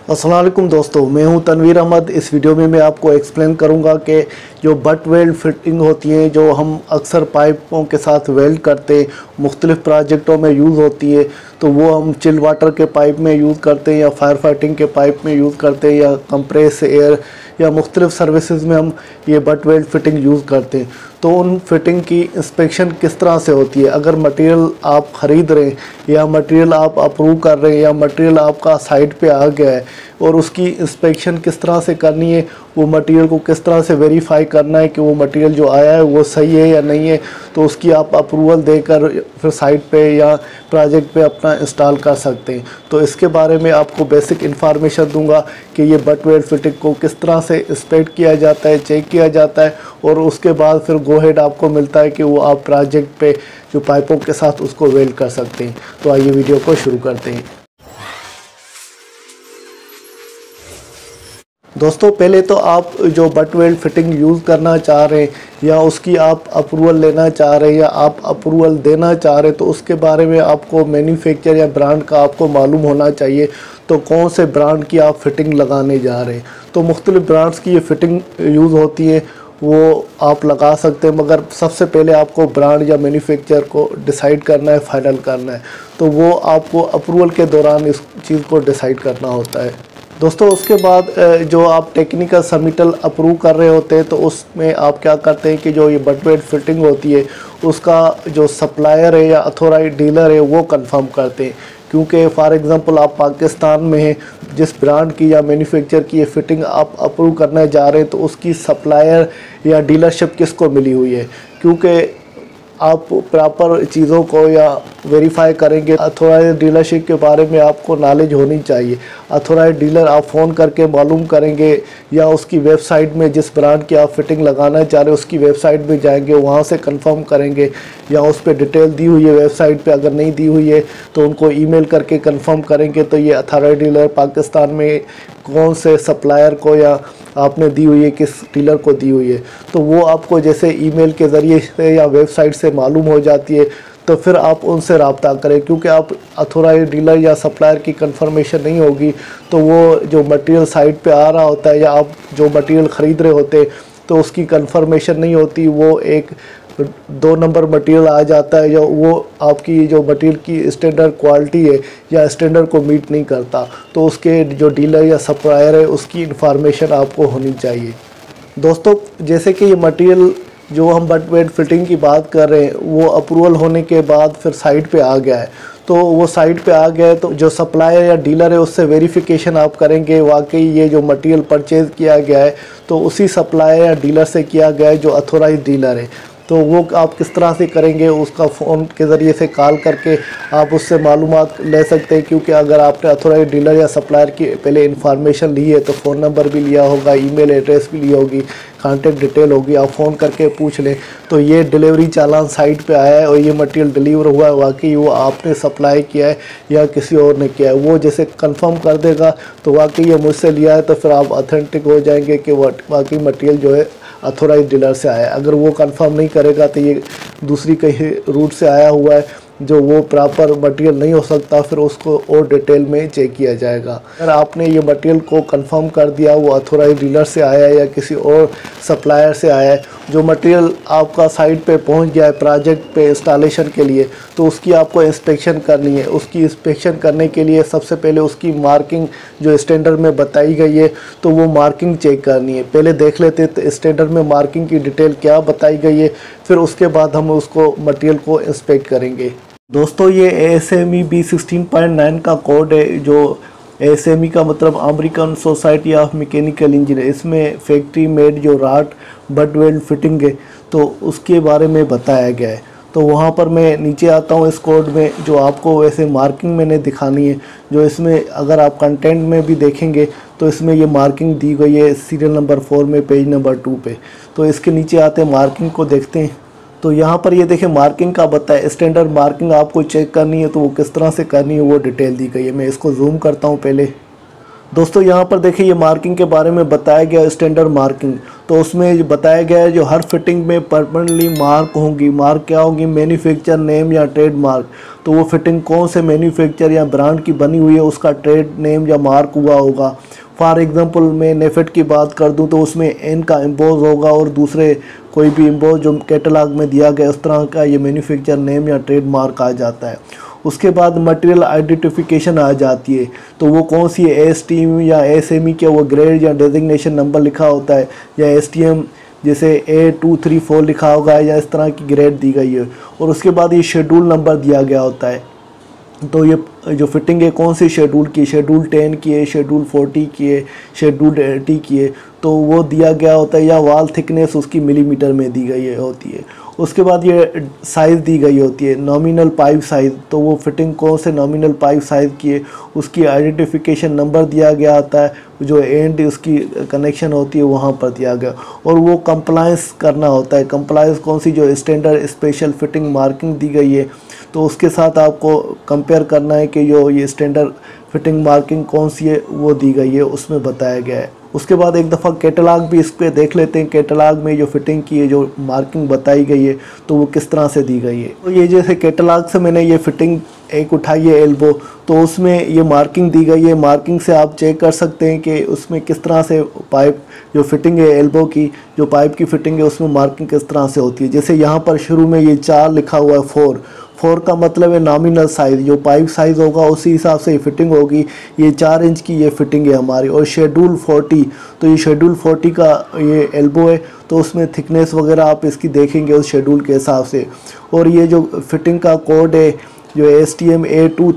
अस्सलाम वालेकुम दोस्तों, मैं हूं तनवीर अहमद। इस वीडियो में मैं आपको एक्सप्लेन करूंगा कि जो बट वेल्ड फिटिंग होती है, जो हम अक्सर पाइपों के साथ वेल्ड करते हैं, मुख्तलिफ़ प्रोजेक्टों में यूज़ होती है। तो वो हम चिल वाटर के पाइप में यूज़ करते हैं या फायर फाइटिंग के पाइप में यूज़ करते हैं या कंप्रेस एयर या मुख्तलिफ़ सर्विसेज में हम ये बट वेल्ड फिटिंग यूज़ करते हैं। तो उन फिटिंग की इंस्पेक्शन किस तरह से होती है, अगर मटेरियल आप ख़रीद रहे हैं या मटेरियल आप अप्रूव कर रहे हैं या मटेरियल आपका साइट पे आ गया है और उसकी इंस्पेक्शन किस तरह से करनी है, वो मटेरियल को किस तरह से वेरीफाई करना है कि वो मटेरियल जो आया है वो सही है या नहीं है, तो उसकी आप अप्रूवल देकर फिर साइट पे या प्रोजेक्ट पे अपना इंस्टॉल कर सकते हैं। तो इसके बारे में आपको बेसिक इन्फॉर्मेशन दूंगा कि ये बट वेल्ड फिटिंग को किस तरह से इंस्पेक्ट किया जाता है, चेक किया जाता है और उसके बाद फिर गो हेड आपको मिलता है कि वो आप प्रोजेक्ट पे जो पाइपों के साथ उसको वेल्ड कर सकते हैं। तो आइए वीडियो को शुरू करते हैं। दोस्तों, पहले तो आप जो बट वेल्ड फिटिंग यूज़ करना चाह रहे हैं या उसकी आप अप्रूवल लेना चाह रहे हैं या आप अप्रूवल देना चाह रहे हैं, तो उसके बारे में आपको मैन्युफैक्चर या ब्रांड का आपको मालूम होना चाहिए। तो कौन से ब्रांड की आप फिटिंग लगाने जा रहे हैं, तो मुख्तलिफ़ ब्रांड्स की ये फिटिंग यूज़ होती है, वो आप लगा सकते हैं। मगर सबसे पहले आपको ब्रांड या मैन्युफैक्चर को डिसाइड करना है, फाइनल करना है। तो वो आपको अप्रूवल के दौरान इस चीज़ को डिसाइड करना होता है। दोस्तों, उसके बाद जो आप टेक्निकल सबमिटल अप्रूव कर रहे होते हैं, तो उसमें आप क्या करते हैं कि जो ये बट वेल्ड फिटिंग होती है उसका जो सप्लायर है या अथोराइज डीलर है वो कंफर्म करते हैं। क्योंकि फॉर एग्ज़ाम्पल आप पाकिस्तान में हैं, जिस ब्रांड की या मैन्युफैक्चर की ये फिटिंग आप अप्रूव करने जा रहे हैं, तो उसकी सप्लायर या डीलरशिप किसको मिली हुई है। क्योंकि आप प्रॉपर चीज़ों को या वेरीफाई करेंगे, अथोराइज डीलरशिप के बारे में आपको नॉलेज होनी चाहिए। अथोराइज डीलर आप फ़ोन करके मालूम करेंगे या उसकी वेबसाइट में, जिस ब्रांड की आप फिटिंग लगाना चाह रहे हैं उसकी वेबसाइट में जाएंगे, वहाँ से कंफर्म करेंगे या उस पर डिटेल दी हुई है वेबसाइट पे, अगर नहीं दी हुई है तो उनको ईमेल करके कंफर्म करेंगे। तो ये अथोराइज डीलर पाकिस्तान में कौन से सप्लायर को या आपने दी हुई है, किस डीलर को दी हुई है, तो वो आपको जैसे ईमेल के ज़रिए से या वेबसाइट से मालूम हो जाती है। तो फिर आप उनसे रब्ता करें, क्योंकि आप अथोराइज डीलर या सप्लायर की कंफर्मेशन नहीं होगी तो वो जो मटेरियल साइट पे आ रहा होता है या आप जो मटेरियल ख़रीद रहे होते हैं तो उसकी कंफर्मेशन नहीं होती, वो एक 2 नंबर मटेरियल आ जाता है या वो आपकी जो मटेरियल की स्टैंडर्ड क्वालिटी है या स्टैंडर्ड को मीट नहीं करता। तो उसके जो डीलर या सप्लायर है उसकी इन्फॉर्मेशन आपको होनी चाहिए। दोस्तों, जैसे कि ये मटेरियल जो हम बट वेल्ड फिटिंग की बात कर रहे हैं वो अप्रूवल होने के बाद फिर साइट पे आ गया है। तो वो साइट पे आ गया है तो जो सप्लायर या डीलर है उससे वेरिफिकेशन आप करेंगे वाकई ये जो मटेरियल परचेज़ किया गया है तो उसी सप्लायर या डीलर से किया गया है जो अथोराइज डीलर है। तो वो आप किस तरह से करेंगे, उसका फ़ोन के ज़रिए से कॉल करके आप उससे मालूमात ले सकते हैं। क्योंकि अगर आपने अथोराइज डीलर या सप्लायर की पहले इन्फॉर्मेशन ली है तो फ़ोन नंबर भी लिया होगा, ईमेल एड्रेस भी ली होगी, कांटेक्ट डिटेल होगी, आप फ़ोन करके पूछ लें तो ये डिलीवरी चालान साइट पे आया है और ये मटेरियल डिलीवर हुआ है, वाकई वो आपने सप्लाई किया है या किसी और ने किया है, वो जैसे कंफर्म कर देगा तो वाकई ये मुझसे लिया है, तो फिर आप ऑथेंटिक हो जाएंगे कि वाकई मटेरियल जो है अथोराइज डीलर से आया है। अगर वो कंफर्म नहीं करेगा तो ये दूसरी कहीं रूट से आया हुआ है जो वो प्रॉपर मटेरियल नहीं हो सकता, फिर उसको और डिटेल में चेक किया जाएगा। अगर आपने ये मटेरियल को कंफर्म कर दिया वो अथोराइज डीलर से आया है या किसी और सप्लायर से आया है, जो मटेरियल आपका साइट पे पहुंच गया है प्रोजेक्ट पे इंस्टॉलेशन के लिए, तो उसकी आपको इंस्पेक्शन करनी है। उसकी इंस्पेक्शन करने के लिए सबसे पहले उसकी मार्किंग जो स्टैंडर्ड में बताई गई है तो वो मार्किंग चेक करनी है। पहले देख लेते हैं तो स्टैंडर्ड में मार्किंग की डिटेल क्या बताई गई है, फिर उसके बाद हम उसको मटेरियल को इंस्पेक्ट करेंगे। दोस्तों, ये ASME B16.9 का कोड है। जो ASME का मतलब American society of mechanical engineer, इसमें फैक्ट्री मेड जो राट बट वेल्ड फिटिंग है तो उसके बारे में बताया गया है। तो वहाँ पर मैं नीचे आता हूँ इस कोड में, जो आपको वैसे मार्किंग मैंने दिखानी है। जो इसमें अगर आप कंटेंट में भी देखेंगे तो इसमें ये मार्किंग दी गई है सीरियल नंबर 4 में, पेज नंबर 2 पे। तो इसके नीचे आते हैं, मार्किंग को देखते हैं तो यहाँ पर ये देखें मार्किंग का बताया, स्टैंडर्ड मार्किंग आपको चेक करनी है तो वो किस तरह से करनी है वो डिटेल दी गई है। मैं इसको जूम करता हूँ पहले। दोस्तों यहाँ पर देखिए ये मार्किंग के बारे में बताया गया स्टैंडर्ड मार्किंग। तो उसमें बताया गया है जो हर फिटिंग में परमानेंटली मार्क होंगी। मार्क क्या होगी? मैन्युफैक्चर नेम या ट्रेड मार्क। तो वो फिटिंग कौन से मैन्युफैक्चर या ब्रांड की बनी हुई है उसका ट्रेड नेम या मार्क हुआ होगा। फॉर एग्जांपल मैं नेफेड की बात कर दूं तो उसमें एन का इम्पोज होगा और दूसरे कोई भी इम्पोज जो कैटलॉग में दिया गया उस तरह का ये मैन्युफैक्चर नेम या ट्रेड मार्क आ जाता है। उसके बाद मटेरियल आइडेंटिफिकेशन आ जाती है। तो वो कौन सी है? एसटीएम या एसएमई के वो ग्रेड या डेजिग्नेशन नंबर लिखा होता है, या एसटीएम जैसे A234 लिखा होगा या इस तरह की ग्रेड दी गई है। और उसके बाद ये शेड्यूल नंबर दिया गया होता है। तो ये जो फिटिंग है कौन सी शेड्यूल की? शेड्यूल 10 की है, शेड्यूल 40 की है, शेड्यूल 80 की है, तो वो दिया गया होता है। या वॉल थिकनेस उसकी मिलीमीटर में दी गई होती है। उसके बाद ये साइज़ दी गई होती है, नॉमिनल पाइप साइज़। तो वो फिटिंग कौन से नॉमिनल पाइप साइज़ की है उसकी आइडेंटिफिकेशन नंबर दिया गया होता है, जो एंड उसकी कनेक्शन होती है वहाँ पर दिया गया। और वो कंप्लायंस करना होता है। कंप्लायंस कौन सी? जो स्टैंडर्ड स्पेशल फिटिंग मार्किंग दी गई है तो उसके साथ आपको कंपेयर करना है कि जो ये स्टैंडर्ड फिटिंग मार्किंग कौन सी है वो दी गई है, उसमें बताया गया है। उसके बाद एक दफ़ा कैटलॉग भी इस पर देख लेते हैं। कैटलॉग में जो फिटिंग की है, जो मार्किंग बताई गई है तो वो किस तरह से दी गई है। तो ये जैसे कैटलॉग से मैंने ये फिटिंग एक उठाई है एल्बो, तो उसमें ये मार्किंग दी गई है। मार्किंग से आप चेक कर सकते हैं कि उसमें किस तरह से पाइप जो फिटिंग है एल्बो की, जो पाइप की फिटिंग है उसमें मार्किंग किस तरह से होती है। जैसे यहाँ पर शुरू में ये 4 लिखा हुआ है, 4 का मतलब है नॉमिनल साइज़। जो पाइप साइज़ होगा उसी हिसाब से ये फिटिंग होगी। ये 4 इंच की ये फिटिंग है हमारी। और शेड्यूल 40, तो ये शेड्यूल 40 का ये एल्बो है, तो उसमें थिकनेस वगैरह आप इसकी देखेंगे उस शेड्यूल के हिसाब से। और ये जो फिटिंग का कोड है जो STM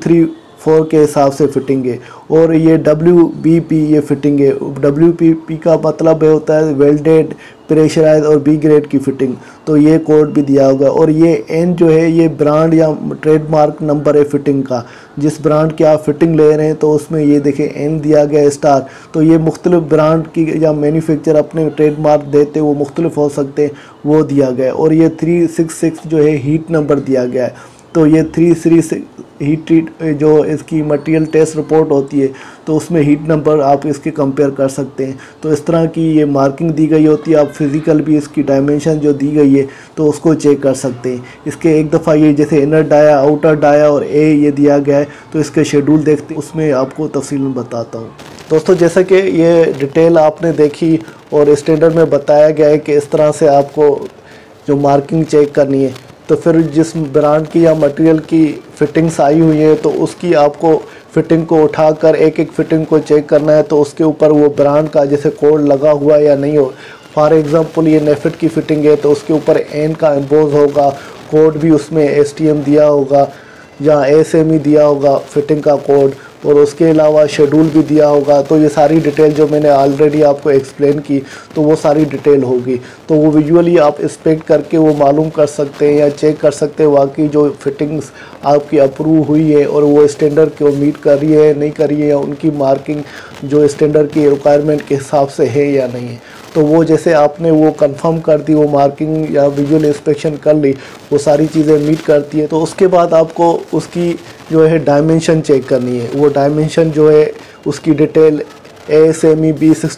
A234 के हिसाब से फिटिंग है। और ये WBP ये फिटिंग है। WBP का मतलब होता है वेल्डेड प्रेशराइज और B ग्रेड की फिटिंग। तो ये कोड भी दिया होगा। और ये N जो है ये ब्रांड या ट्रेडमार्क नंबर है फिटिंग का। जिस ब्रांड की आप फिटिंग ले रहे हैं तो उसमें ये देखिए N दिया गया है स्टार। तो ये मुख्तलिफ ब्रांड की या मैन्युफैक्चर अपने ट्रेडमार्क देते वो मुख्तलिफ हो सकते हैं, वो दिया गया है। और ये 366 जो है हीट नंबर दिया गया है। तो ये 336 हीट जो इसकी मटेरियल टेस्ट रिपोर्ट होती है तो उसमें हीट नंबर आप इसके कंपेयर कर सकते हैं। तो इस तरह की ये मार्किंग दी गई होती है। आप फिज़िकल भी इसकी डायमेंशन जो दी गई है तो उसको चेक कर सकते हैं। इसके एक दफ़ा ये जैसे इनर डाया, आउटर डाया और ए ये दिया गया है, तो इसके शेड्यूल देखते उसमें आपको तफसीलन बताता हूँ। दोस्तों जैसा कि ये डिटेल आपने देखी और स्टैंडर्ड में बताया गया है कि इस तरह से आपको जो मार्किंग चेक करनी है, तो फिर जिस ब्रांड की या मटेरियल की फ़िटिंग्स आई हुई है तो उसकी आपको फ़िटिंग को उठाकर एक एक फ़िटिंग को चेक करना है। तो उसके ऊपर वो ब्रांड का जैसे कोड लगा हुआ है या नहीं हो। फॉर एग्ज़ाम्पल ये नेफेड की फ़िटिंग है तो उसके ऊपर एन का एम्पोज होगा, कोड भी उसमें STM दिया होगा या SME दिया होगा फ़िटिंग का कोड, और उसके अलावा शेड्यूल भी दिया होगा। तो ये सारी डिटेल जो मैंने ऑलरेडी आपको एक्सप्लेन की तो वो सारी डिटेल होगी। तो वो विजुअली आप इंस्पेक्ट करके वो मालूम कर सकते हैं या चेक कर सकते हैं वाकई जो फिटिंग्स आपकी अप्रूव हुई है और वो स्टैंडर्ड को मीट कर रही है नहीं कर रही है, या उनकी मार्किंग जो स्टैंडर्ड की रिक्वायरमेंट के हिसाब से है या नहीं है। तो वो जैसे आपने वो कंफर्म कर दी, वो मार्किंग या विजुअल इंस्पेक्शन कर ली, वो सारी चीज़ें मीट करती है। तो उसके बाद आपको उसकी जो है डायमेंशन चेक करनी है। वो डायमेंशन जो है उसकी डिटेल ASME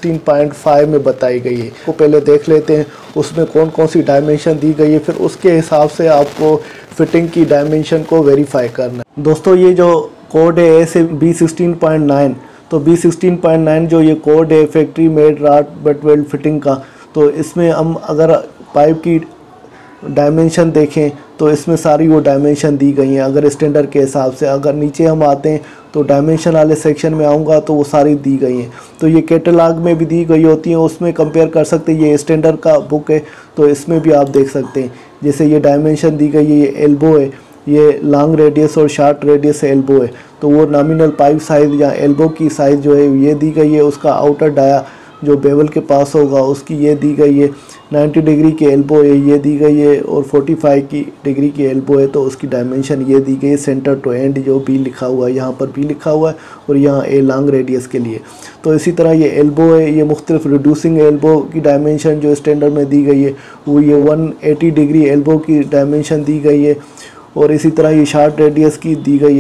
B16.5 में बताई गई है। वो पहले देख लेते हैं उसमें कौन कौन सी डायमेंशन दी गई है, फिर उसके हिसाब से आपको फिटिंग की डायमेंशन को वेरीफाई करना है। दोस्तों ये जो कोड है ASME B16.9, तो B16.9 जो ये कोड है factory made wrought butt weld fitting का, तो इसमें हम अगर पाइप की डायमेंशन देखें तो इसमें सारी वो डायमेंशन दी गई हैं अगर स्टैंडर्ड के हिसाब से। अगर नीचे हम आते हैं तो डायमेंशन वाले सेक्शन में आऊँगा तो वो सारी दी गई हैं। तो ये कैटलॉग में भी दी गई होती हैं, उसमें कंपेयर कर सकते हैं। ये स्टैंडर्ड का बुक है तो इसमें भी आप देख सकते हैं। जैसे ये डायमेंशन दी गई है, ये एल्बो है, ये लॉन्ग रेडियस और शार्ट रेडियस एल्बो है। तो वो नॉमिनल पाइप साइज़ या एल्बो की साइज़ जो है ये दी गई है। उसका आउटर डाया जो बेवल के पास होगा उसकी ये दी गई है। 90 डिग्री की एल्बो है ये दी गई है, और 45 की डिग्री की एल्बो है तो उसकी डायमेंशन ये दी गई है। सेंटर टू एंड जो B लिखा हुआ है, यहाँ पर B लिखा हुआ है, और यहाँ A लॉन्ग रेडियस के लिए। तो इसी तरह ये एल्बो है, ये मुख्तलिफ रिड्यूसिंग एल्बो की डायमेंशन जो स्टैंडर्ड में दी गई है वो ये 180 डिग्री एल्बो की डायमेंशन दी गई है। और इसी तरह ये शार्ट रेडियस की दी गई है।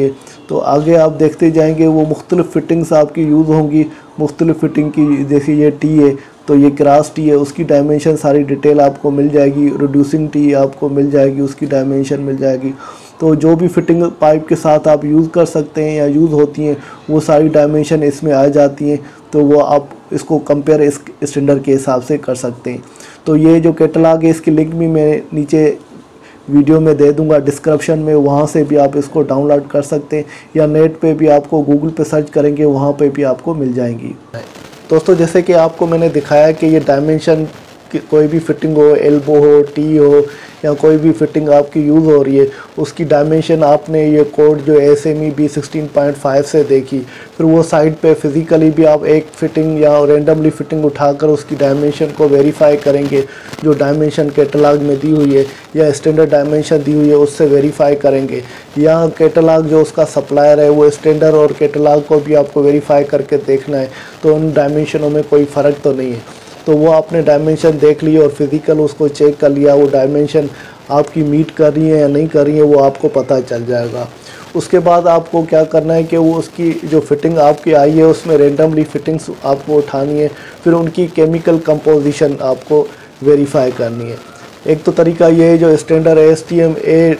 तो आगे आप देखते जाएंगे वो मुख्तलिफ़ फिटिंग्स आपकी यूज़ होंगी। मुख्तलिफ़ फिटिंग की, जैसे ये टी है तो ये क्रॉस टी है, उसकी डायमेंशन सारी डिटेल आपको मिल जाएगी। रिड्यूसिंग टी आपको मिल जाएगी, उसकी डायमेंशन मिल जाएगी। तो जो भी फिटिंग पाइप के साथ आप यूज़ कर सकते हैं या यूज़ होती हैं वो सारी डायमेंशन इसमें आ जाती हैं। तो वो आप इसको कंपेयर इस स्टैंडर्ड के हिसाब से कर सकते हैं। तो ये जो कैटलॉग है इसकी लिंक भी मैं नीचे वीडियो में दे दूंगा डिस्क्रिप्शन में, वहाँ से भी आप इसको डाउनलोड कर सकते हैं या नेट पे भी आपको गूगल पे सर्च करेंगे वहाँ पे भी आपको मिल जाएंगी। दोस्तों जैसे कि आपको मैंने दिखाया कि ये डायमेंशन कोई भी फिटिंग हो, एल्बो हो, टी हो या कोई भी फिटिंग आपकी यूज़ हो रही है उसकी डायमेंशन आपने ये कोड जो SME B16.5 से देखी, फिर वो साइड पे फिज़िकली भी आप एक फ़िटिंग या रेंडमली फ़िटिंग उठाकर उसकी डायमेंशन को वेरीफाई करेंगे। जो डायमेंशन कैटलॉग में दी हुई है या स्टैंडर्ड डायमेंशन दी हुई है उससे वेरीफाई करेंगे, या कैटलॉग जो उसका सप्लायर है वो स्टैंडर्ड और कैटलॉग को भी आपको वेरीफाई करके देखना है तो उन डायमेंशनों में कोई फ़र्क तो नहीं है। तो वो आपने डायमेंशन देख ली और फिज़िकल उसको चेक कर लिया, वो डायमेंशन आपकी मीट कर रही है या नहीं कर रही है वो आपको पता चल जाएगा। उसके बाद आपको क्या करना है कि वो उसकी जो फिटिंग आपकी आई है उसमें रेंडमली फिटिंग्स आपको उठानी है, फिर उनकी केमिकल कंपोजिशन आपको वेरीफाई करनी है। एक तो तरीका ये है जो स्टैंडर्ड STM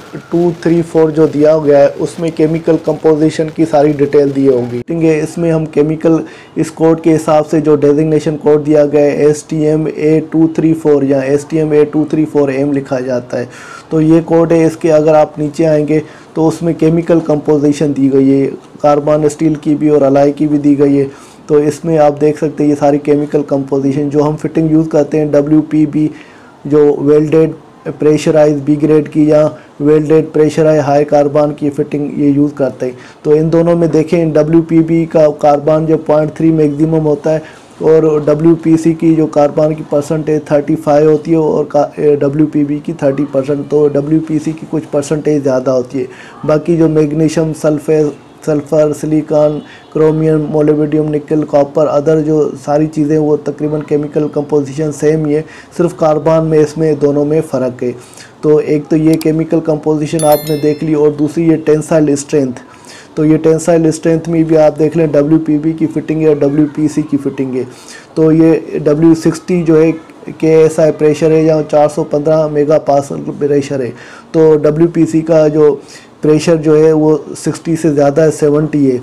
A234 जो दिया गया है उसमें केमिकल कंपोजिशन की सारी डिटेल दी होगी। ठीक है, इसमें हम केमिकल इस कोड के हिसाब से जो डेजिग्नेशन कोड दिया गया है STM A234 या STM A234M लिखा जाता है, तो ये कोड है। इसके अगर आप नीचे आएंगे तो उसमें केमिकल कंपोजिशन दी गई है, कार्बन स्टील की भी और अलाई की भी दी गई है। तो इसमें आप देख सकते हैं ये सारी केमिकल कंपोजिशन जो हम फिटिंग यूज़ करते हैं WPB जो वेल्डेड प्रेशराइज B ग्रेड की या वेल्डेड प्रेशराइज हाई कार्बन की फिटिंग ये यूज़ करते हैं। तो इन दोनों में देखें WPB का कार्बन जो 0.3 मैक्सिमम होता है और WPC की जो कार्बन की परसेंटेज 35 होती है और WPB की 30%। तो WPC की कुछ परसेंटेज ज़्यादा होती है। बाकी जो magnesium, sulphur, silicon, chromium, molybdenum, nickel, copper, other जो सारी चीज़ें वो तकरीबन केमिकल कंपोजिशन सेम ही है, सिर्फ कार्बन में इसमें दोनों में फ़र्क है। तो एक तो ये केमिकल कंपोजिशन आपने देख ली और दूसरी ये टेंसाइल स्ट्रेंथ। तो ये टेंसाइल स्ट्रेंथ में भी आप देख लें WPB की फ़िटिंग है और WPC की फ़िटिंग है। तो ये W60 जो है KSI प्रेशर है या 415 मेगापास्कल प्रेशर है। तो WPC का जो प्रेशर जो है वो 60 से ज़्यादा है, 70 है,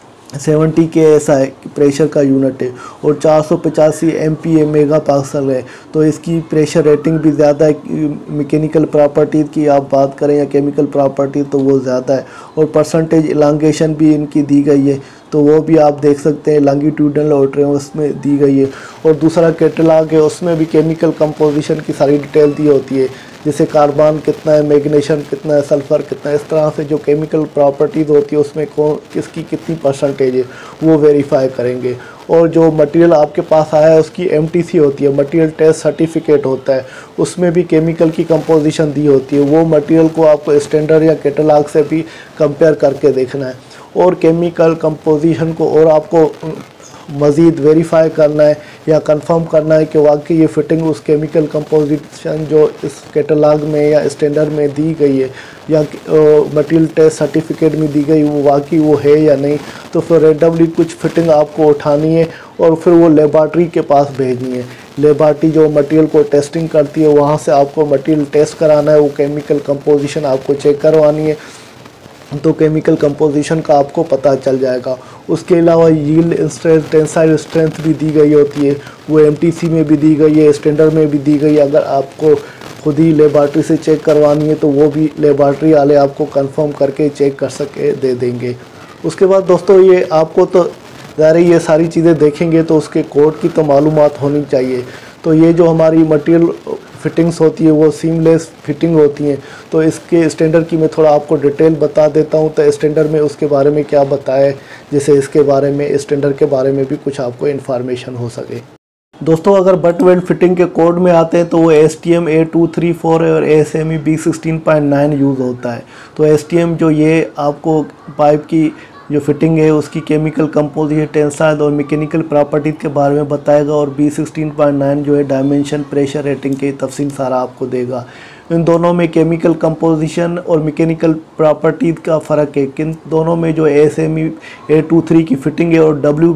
70 KSI प्रेशर का यूनिट है और 485 MPa मेगापास्कल है। तो इसकी प्रेशर रेटिंग भी ज़्यादा है। मैकेनिकल प्रॉपर्टीज़ की आप बात करें या केमिकल प्रॉपर्टी तो वो ज़्यादा है और परसेंटेज इलांगेशन भी इनकी दी गई है, तो वो भी आप देख सकते हैं लॉन्गिट्यूडनल और उसमें दी गई है। और दूसरा कैटलॉग है उसमें भी केमिकल कंपोजिशन की सारी डिटेल दी होती है, जैसे कार्बन कितना है, मैग्नीशियम कितना है, सल्फ़र कितना है, इस तरह से जो केमिकल प्रॉपर्टीज़ होती है उसमें किसकी कितनी परसेंटेज है वो वेरीफाई करेंगे। और जो मटेरियल आपके पास आया है उसकी MTC होती है, मटेरियल टेस्ट सर्टिफिकेट होता है, उसमें भी केमिकल की कंपोजिशन दी होती है। वो मटेरियल को आपको स्टैंडर्ड या कैटलॉग से भी कंपेयर करके देखना है और केमिकल कंपोजिशन को और आपको मज़ीद वेरीफाई करना है या कंफर्म करना है कि वाकई ये फ़िटिंग उस केमिकल कंपोजिशन जो इस कैटलॉग में या स्टैंडर्ड में दी गई है या मटेरियल टेस्ट सर्टिफिकेट में दी गई वो वाकई वो है या नहीं। तो फिर रेंडमली कुछ फ़िटिंग आपको उठानी है और फिर वो लेबॉर्ट्री के पास भेजनी है। लेबॉर्ट्री जो मटेरियल को टेस्टिंग करती है वहाँ से आपको मटेरियल टेस्ट कराना है, वो केमिकल कंपोजिशन आपको चेक करवानी है, तो केमिकल कंपोजिशन का आपको पता चल जाएगा। उसके अलावा यील्ड स्ट्रेंथ, टेंसाइल स्ट्रेंथ भी दी गई होती है, वो MTC में भी दी गई है, स्टैंडर्ड में भी दी गई है। अगर आपको खुद ही लेबॉर्ट्री से चेक करवानी है तो वो भी लेबॉर्ट्री वाले आपको कंफर्म करके चेक कर सके दे देंगे। उसके बाद दोस्तों ये आपको तो ज़ाहिर ये सारी चीज़ें देखेंगे तो उसके कोड की तो मालूमात होनी चाहिए। तो ये जो हमारी मटेरियल फिटिंग्स होती है वो सीमलेस फिटिंग होती हैं। तो इसके स्टैंडर्ड की मैं थोड़ा आपको डिटेल बता देता हूँ। तो स्टैंडर्ड में उसके बारे में क्या बताए, जैसे इसके बारे में स्टैंडर्ड के बारे में भी कुछ आपको इन्फॉर्मेशन हो सके। दोस्तों अगर बट वेल्ड फिटिंग के कोड में आते हैं तो वो STM A234 और SME B16.9 यूज़ होता है। तो STM जो ये आपको पाइप की जो फिटिंग है उसकी केमिकल कंपोजिशन, टेंसाइल और मैकेनिकल प्रॉपर्टीज़ के बारे में बताएगा और B16.9 जो है डायमेंशन, प्रेशर रेटिंग के तफसील सारा आपको देगा। इन दोनों में केमिकल कंपोजिशन और मैकेनिकल प्रॉपर्टीज़ का फ़र्क है। किन दोनों में जो ASME A23 की फ़िटिंग है और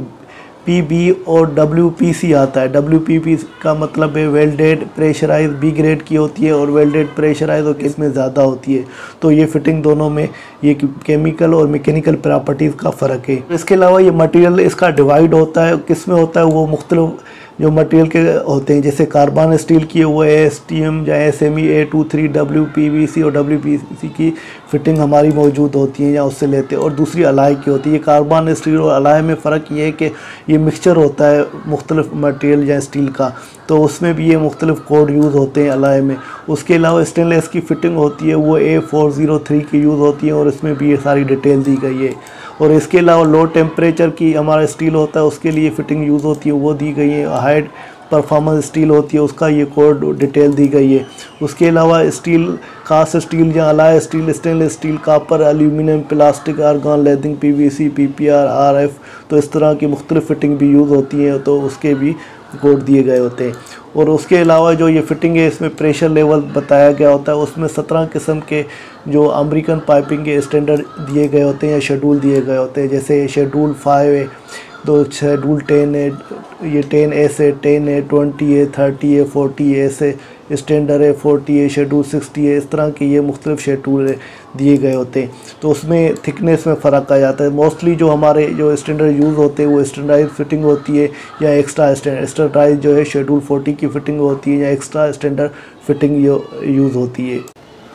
WPB और WPC आता है। WPB का मतलब है वेल्डेड प्रेशराइज B ग्रेड की होती है और वेल्डेड प्रेशराइज और इसमें ज़्यादा होती है। तो ये फ़िटिंग दोनों में ये केमिकल और मैकेनिकल प्रॉपर्टीज़ का फ़र्क है। इसके अलावा ये मटेरियल इसका डिवाइड होता है, किस में होता है वो मुख्तलिफ जो मटेरियल के होते हैं, जैसे कार्बन स्टील की वो ASTM या ASME A23 WPVC और WPC की फ़िटिंग हमारी मौजूद होती है या उससे लेते हैं, और दूसरी अलाय की होती है। कार्बन स्टील और अलाय में फ़र्क ये है कि ये मिक्सचर होता है मुख्तलिफ मटेरियल या स्टील का, तो उसमें भी ये मुख्तलिफ कोड यूज़ होते हैं अलाय में। उसके अलावा स्टेनलेस की फ़िटिंग होती है वो A403 की यूज़ होती है और इसमें भी ये सारी डिटेल दी गई है। और इसके अलावा लो टेम्परेचर की हमारा स्टील होता है उसके लिए फ़िटिंग यूज़ होती है वो दी गई है। हाई परफॉर्मेंस स्टील होती है उसका ये कोड डिटेल दी गई है। उसके अलावा स्टील, कास्ट स्टील या alloy steel, stainless steel, copper, aluminium, plastic, argon, लेदिंग, PVC, PPR, RF, तो इस तरह की मुख्तलिफ फ़िटिंग भी यूज़ होती हैं, तो उसके भी कोड दिए गए होते हैं। और उसके अलावा जो ये फ़िटिंग है इसमें प्रेशर लेवल बताया गया होता है, उसमें 17 किस्म के जो अमेरिकन पाइपिंग के स्टैंडर्ड दिए गए होते हैं या शेड्यूल दिए गए होते हैं, जैसे शेड्यूल 5 है, तो शेड्यूल 10 है, ये 10S है, 10 है, 20 है, 30 है, 40S है, स्टैंडर्ड है, 40 है, शेड्यूल 60 है, इस तरह के ये मुख्तलिफ शेड्यूल दिए गए होते हैं। तो उसमें थिकनेस में फ़र्क आ जाता है। मोस्टली जो हमारे जो स्टैंडर्ड यूज़ होते हैं वो स्टैंडर्डाइज फिटिंग होती है या एक्स्ट्रा स्टैंडर्डाइज जो है शेड्यूल 40 की फ़िटिंग होती है या एक्स्ट्रा स्टैंडर्ड फिटिंग यूज़ होती है।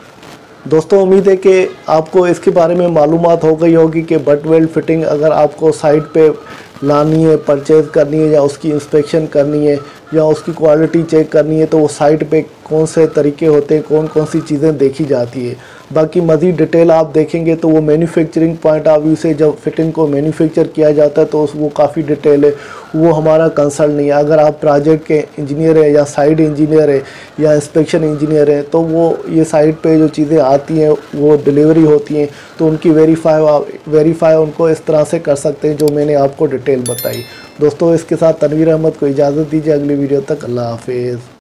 दोस्तों उम्मीद है कि आपको इसके बारे में मालूमात हो गई होगी कि बट वेल्ड फिटिंग अगर आपको साइट पे लानी है, परचेज़ करनी है या उसकी इंस्पेक्शन करनी है या उसकी क्वालिटी चेक करनी है, तो वो साइट पे कौन से तरीके होते हैं, कौन कौन सी चीज़ें देखी जाती है। बाकी मज़ीद डिटेल आप देखेंगे तो वो मैन्युफैक्चरिंग पॉइंट ऑफ व्यू से जब फिटिंग को मैन्युफैक्चर किया जाता है तो वो काफ़ी डिटेल है, वो हमारा कंसर्न नहीं है। अगर आप प्रोजेक्ट के इंजीनियर है या साइट इंजीनियर है या इंस्पेक्शन इंजीनियर है तो वो ये साइट पे जो चीज़ें आती हैं वो डिलीवरी होती हैं तो उनकी वेरीफाई उनको इस तरह से कर सकते हैं जो मैंने आपको डिटेल बताई। दोस्तों इसके साथ तनवीर अहमद को इजाज़त दीजिए, अगली वीडियो तक अल्लाह हाफिज़।